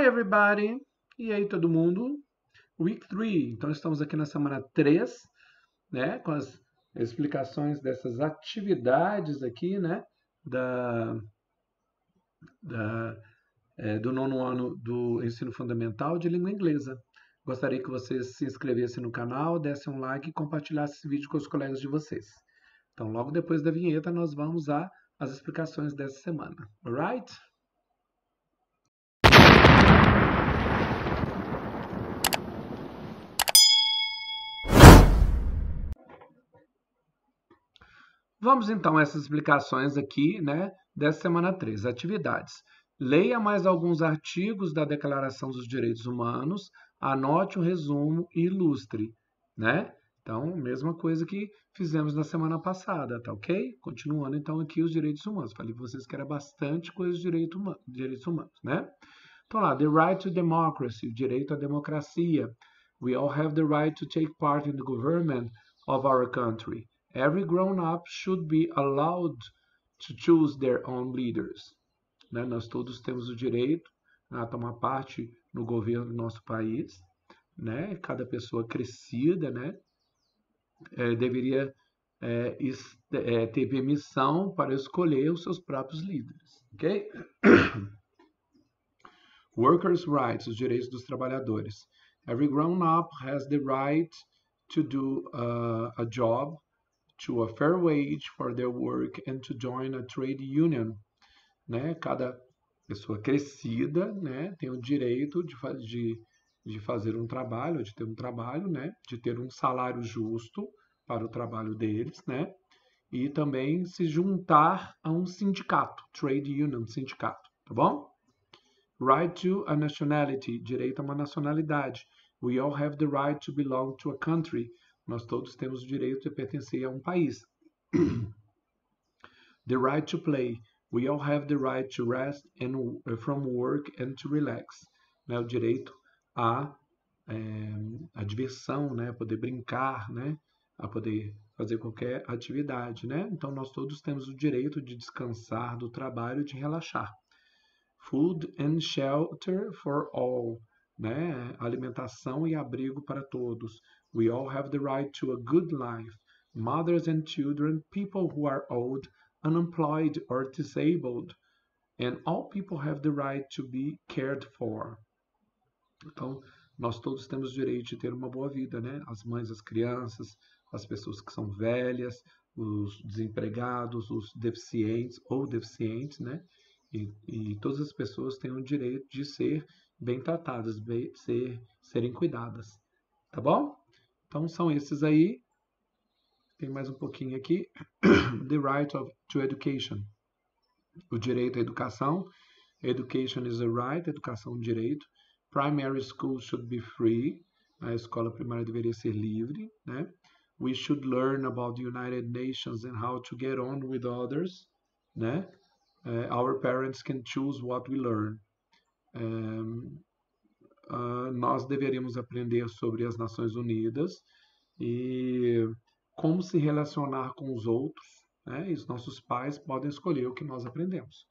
everybody! E aí, todo mundo? Week 3. Então, estamos aqui na semana 3, né? Com as explicações dessas atividades aqui, né? Do nono ano do ensino fundamental de língua inglesa. Gostaria que vocês se inscrevessem no canal, dessem um like e compartilhassem esse vídeo com os colegas de vocês. Então, logo depois da vinheta, nós vamos às explicações dessa semana. Alright? Vamos então a essas explicações aqui, né, dessa semana 3, atividades. Leia mais alguns artigos da Declaração dos Direitos Humanos, anote o resumo e ilustre, né? Então, mesma coisa que fizemos na semana passada, tá ok? Continuando então aqui os direitos humanos. Falei para vocês que era bastante coisa de direitos humanos, né? Então lá, the right to democracy, o direito à democracia. We all have the right to take part in the government of our country. Every grown-up should be allowed to choose their own leaders. Né? Nós todos temos o direito a tomar parte no governo do nosso país. Né? Cada pessoa crescida, né? Deveria ter permissão para escolher os seus próprios líderes. Ok? Workers' rights, os direitos dos trabalhadores. Every grown-up has the right to do a job, to a fair wage for their work and to join a trade union. Né? Cada pessoa crescida, né, tem o direito de fazer um trabalho, de ter um trabalho, né, de ter um salário justo para o trabalho deles, né, e também se juntar a um sindicato, trade union, sindicato, tá bom? Right to a nationality, direito a uma nacionalidade. We all have the right to belong to a country. Nós todos temos o direito de pertencer a um país. The right to play. We all have the right to rest from work and to relax. Né? O direito à diversão, né? A poder brincar, né? A poder fazer qualquer atividade, né? Então, nós todos temos o direito de descansar do trabalho e de relaxar. Food and shelter for all. Né? Alimentação e abrigo para todos. We all have the right to a good life. Mothers and children, people who are old, unemployed or disabled, and all people have the right to be cared for. Então, nós todos temos o direito de ter uma boa vida, né? As mães, as crianças, as pessoas que são velhas, os desempregados, os deficientes ou deficientes, né? E todas as pessoas têm o direito de ser bem tratadas, serem cuidadas, tá bom? Então, são esses aí. Tem mais um pouquinho aqui. The right to education. O direito à educação. Education is a right. Educação é um direito. Primary school should be free. A escola primária deveria ser livre, né? We should learn about the United Nations and how to get on with others, né? Our parents can choose what we learn. Nós deveríamos aprender sobre as Nações Unidas e como se relacionar com os outros, né? E os nossos pais podem escolher o que nós aprendemos.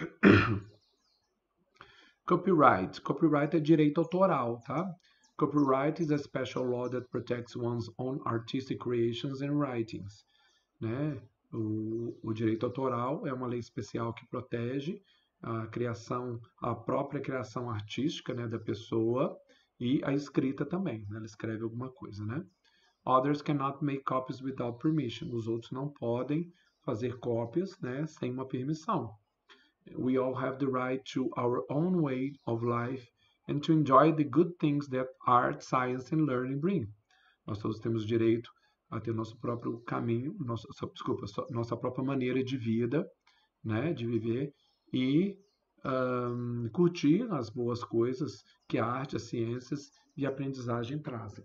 Copyright. Copyright é direito autoral, tá? Copyright is a special law that protects one's own artistic creations and writings. Né? O direito autoral é uma lei especial que protege a própria criação artística, né, da pessoa e a escrita também, né? Ela escreve alguma coisa, né? Others cannot make copies without permission. Os outros não podem fazer cópias, né, sem uma permissão. We all have the right to our own way of life and to enjoy the good things that art, science and learning bring. Nós todos temos direito a ter nosso próprio caminho, nossa própria maneira de vida, né, de viver e curtir as boas coisas que a arte, as ciências e a aprendizagem trazem.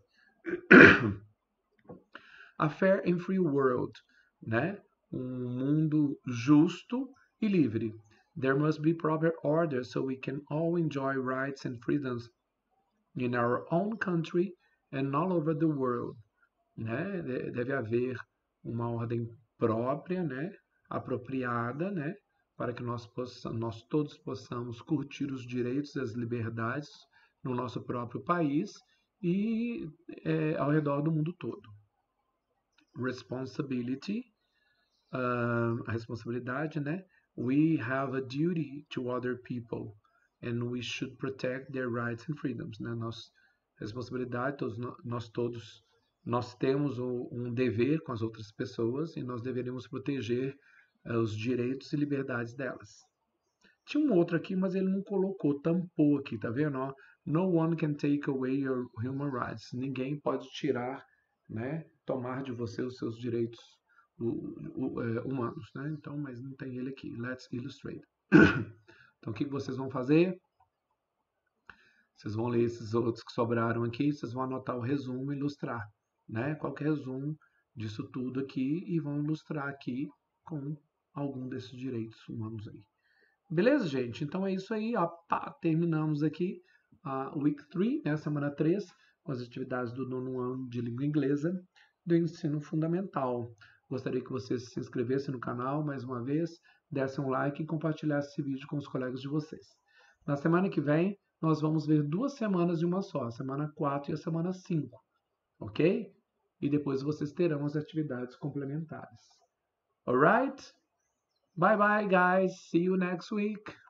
A fair and free world, né? Mundo justo e livre. There must be proper order so we can all enjoy rights and freedoms in our own country and all over the world. Né? Deve haver uma ordem própria, né? Apropriada, né? para que nós todos possamos curtir os direitos e as liberdades no nosso próprio país e ao redor do mundo todo. Responsibility, a responsabilidade, né? We have a duty to other people and we should protect their rights and freedoms, né? Responsabilidade, nós temos um dever com as outras pessoas e nós deveríamos proteger os direitos e liberdades delas. Tinha um outro aqui, mas ele não colocou, tampou aqui, tá vendo? Ó, no one can take away your human rights. Ninguém pode tirar, né, tomar de você os seus direitos humanos, né? Então, mas não tem ele aqui. Let's illustrate. Então, o que vocês vão fazer? Vocês vão ler esses outros que sobraram aqui, vocês vão anotar o resumo e ilustrar, né? Qual que é o resumo disso tudo aqui e vão ilustrar aqui com algum desses direitos humanos aí. Beleza, gente? Então é isso aí, ó. Terminamos aqui a Week 3, né? Semana 3, com as atividades do nono ano de língua inglesa do ensino fundamental. Gostaria que vocês se inscrevessem no canal mais uma vez, dessem um like e compartilhassem esse vídeo com os colegas de vocês. Na semana que vem, nós vamos ver 2 semanas de uma só, a semana 4 e a semana 5, ok? E depois vocês terão as atividades complementares. Alright? Bye bye, guys. See you next week.